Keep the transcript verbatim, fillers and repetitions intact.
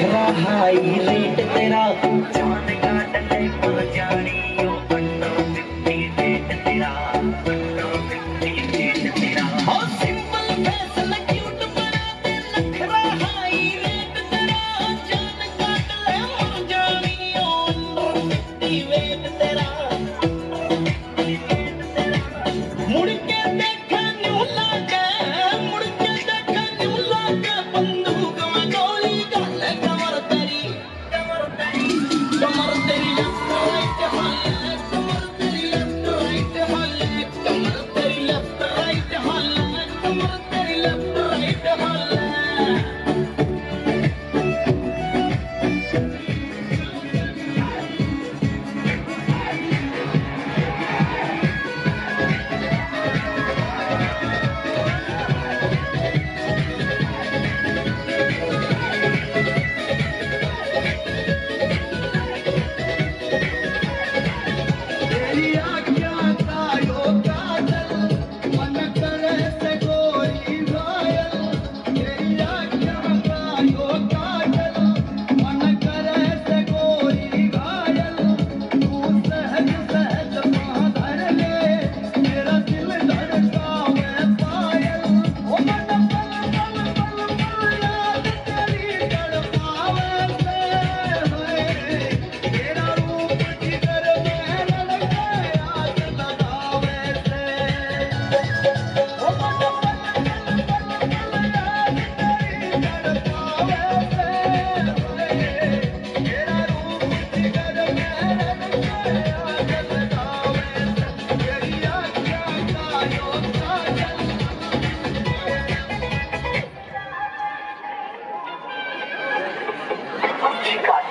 नखरा high rate तेरा जान काट ले पर जानी ओ बंडो बिट्टी डेट तेरा बंडो बिट्टी डेट तेरा हो सिंपल फेस न क्यूट बना दे नखरा हाई रेट तेरा जान काट ले पर जानी ओ बंडो बिट्टी वेट तेरा मुड़ के देखा न्यू लागे मुड़ के देखा न्यू लागे बंदूक में गोली गले कमर तेरी कमर तेरी कमर तेरी लेफ्ट राइट हाले कमर तेरी लेफ्ट राइट हाले कमर तेरी लेफ्ट राइट हाले कमर तेरी लेफ्ट राइट हाले Chica.